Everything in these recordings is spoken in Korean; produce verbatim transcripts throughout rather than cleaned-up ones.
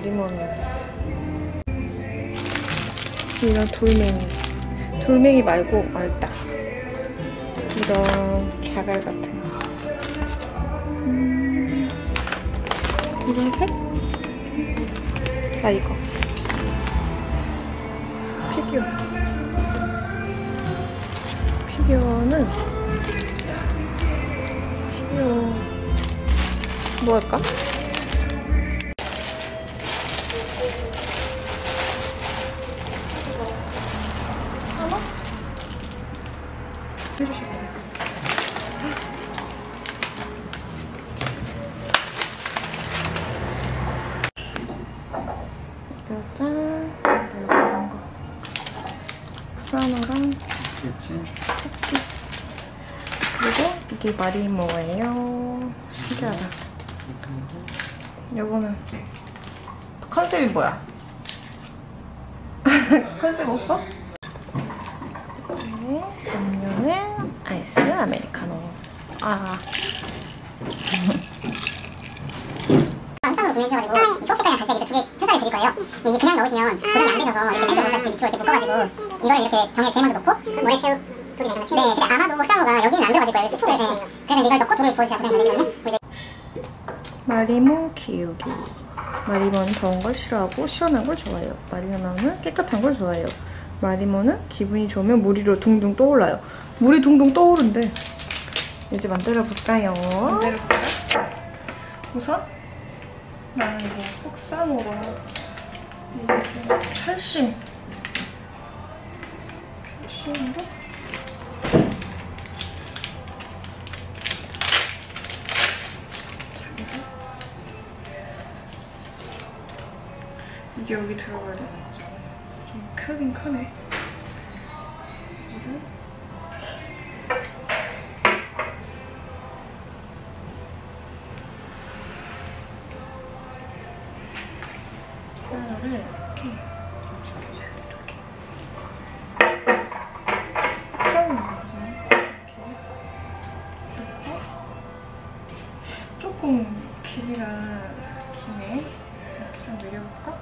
마리모는 여기 있어. 이런 돌멩이. 돌멩이 말고 알딱. 이런 자갈 같은 거. 음, 이런 색? 아, 이거. 피규어. 피규어는 피규어 뭐 할까? 이거 하나? 해주셨어요. 짠. 이런 거. 옥사노랑 그렇지. 토끼. 그리고 이게 마리모예요. 신기하다. 요거는 컨셉이 뭐야? 컨셉 없어? 네, 음료는 아이스 아메리카노. 아. 쌍으로 보내주셔가지고 초록색깔이랑 갈색 이렇게 두 개 출사를 드릴 거예요. 이게 그냥 넣으시면 고정이 안 되셔서 이렇게 탱크 보다시피 밑으로 이렇게 묶어가지고 이거를 이렇게 병에 제일 먼저 넣고 모래채우 돌이랑 같이. 네, 근데 아마도 쌍으로가 여기는 안 들어가실 거예요. 스토를. 네. 그래서 이걸 넣고 돌을 부어주셔야 고정이 안 되시거든요. 마리모 키우기. 마리모는 더운 걸 싫어하고 시원한 걸 좋아해요. 마리모는 깨끗한 걸 좋아해요. 마리모는 기분이 좋으면 물 위로 둥둥 떠올라요. 물이 둥둥 떠오른대. 이제 만들어 볼까요? 만들어 볼까요? 우선 나는 이거 옥사노랑 철심. 철심으로 이게 여기 들어가야 되는 거죠. 좀 크긴 크네. 이거를 쌀을 이렇게 이렇게 쌀 넣어서 이렇게 넣고 조금 길이가 기네. 이렇게 좀 내려볼까?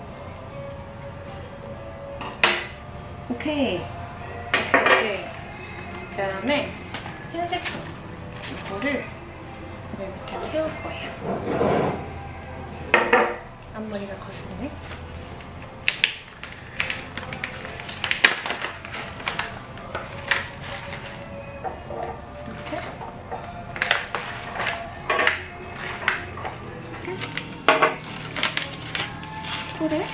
오케이. 오케이, 오케이. 그 다음에 흰색 톤. 이거를 여기 밑에 채울 거예요. 앞머리가 거슬리네. 이렇게. 돌을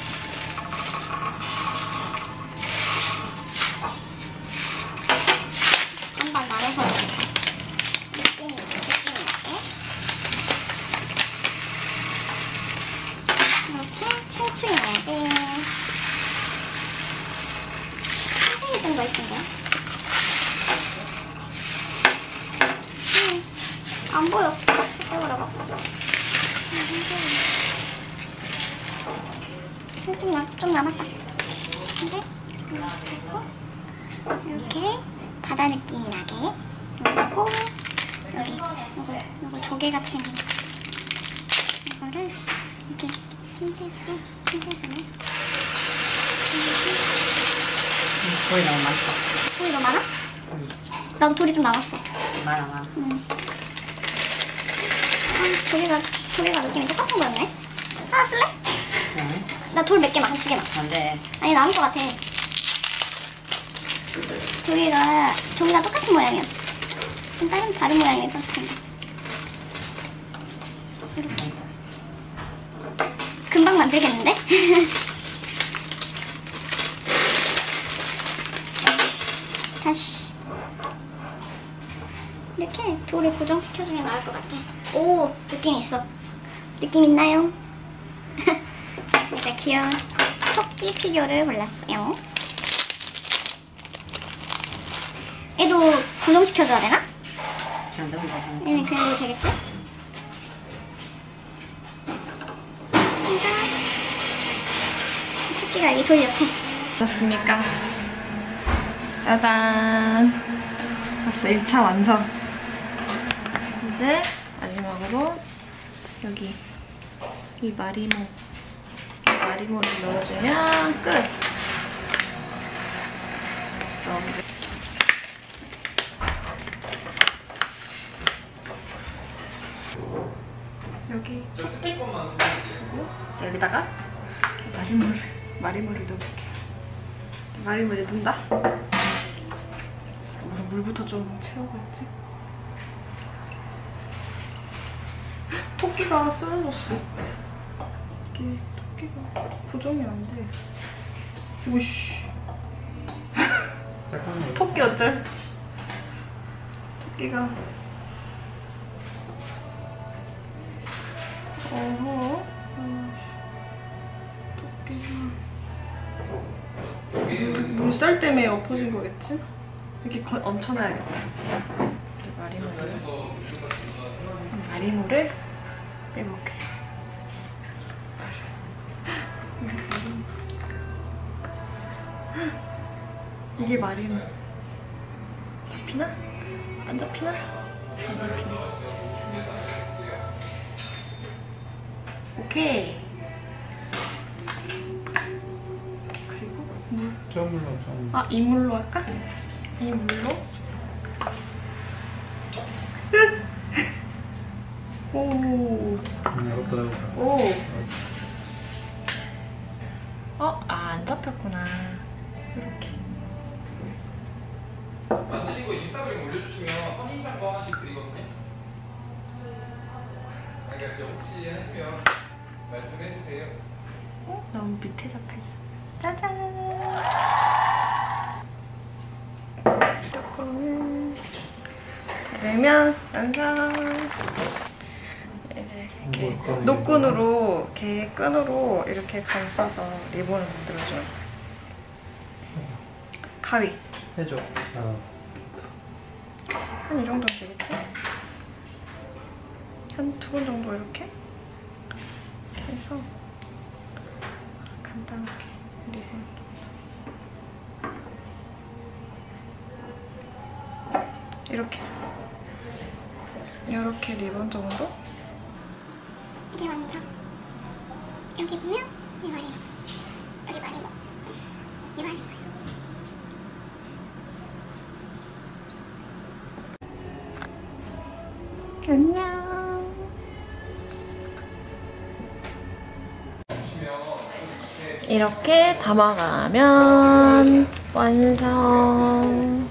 한번 말해서 느낌이 느낌이 나게 이렇게 층층 해야지. 선생님 좀 더 있던데요? 음, 안 보였어. 빼버려갖고. 좀, 남, 좀 남았다. 근데 이렇게 이렇게 바다 느낌이 나게 그리고 여기 요거, 요거 조개같이 생긴 이거를 이렇게 핀셋으로 핀셋으로 돌이 너무 많다. 돌이 너무 많아? 응. 나도 돌이 좀 남았어. 많아 많아. 응. 아, 조개가 조개가 느낌이 똑같은 거였네. 하나 쓸래? 응? 나 돌 몇 개만, 한 두 개만. 안 돼. 아니 남을 것 같아. 조개가 조개가 똑같은 모양이었어. 좀 다른 다른 모양이 예뻤을 텐데. 이렇게. 금방 만들겠는데? 다시 이렇게 돌을 고정시켜주면 나을 것 같아. 오, 느낌 있어. 느낌 있나요? 일단 귀여운 토끼 피규어를 골랐어요. 얘도 고정시켜줘야 되나? 잘 넣으면 되지. 얘는 그래도 되겠지? 그러니까 토끼가 여기 돌 옆에. 어떻습니까? 짜잔! 벌써 일 차 완성! 이제 마지막으로 여기 이 마리모 마리모를 넣어주면 끝. 넣어볼게요. 여기 여기다가 마리모를 마리모를 넣어볼게요. 마리모를 넣는다. 우선 물부터 좀 채워야지. 토끼가 쓰러졌어. 이게 토끼가 부정이 안 돼. 우씨. 토끼 어쩔? 토끼가. 어허. 토끼가. 물살 때문에 엎어진 거겠지? 이렇게 거, 얹혀놔야겠다. 이제 마리모를. 마리모를 빼볼게. 이게 마리모. 잡히나? 안 잡히나? 안 잡히네. 오케이. 그리고 물. 저 물로 저 물. 아, 이 물로 할까? 이 물로. 오. 이것보다 오. 어? 아, 안 잡혔구나. 이렇게. 만드시고 인스타그램 올려주시면 선인장도 하나씩 드리거든요. 그러니까 혹시 하시면 말씀해주세요. 어? 너무 밑에 잡혀있어. 짜잔! 이렇게 되면 완성! 이제 이렇게 뭐, 노끈으로, 이렇게 끈으로 이렇게 감싸서 리본을 만들어줘요. 가위. 해줘. 아. 한 이 정도면 되겠지? 한 두 번 정도 이렇게 이렇게 해서 간단하게 리본. 이렇게 이렇게 리본 정도? 이게 완성. 여기 보면 이 마리모, 여기 마리모, 이 마리모. 안녕. 이렇게 담아가면 완성.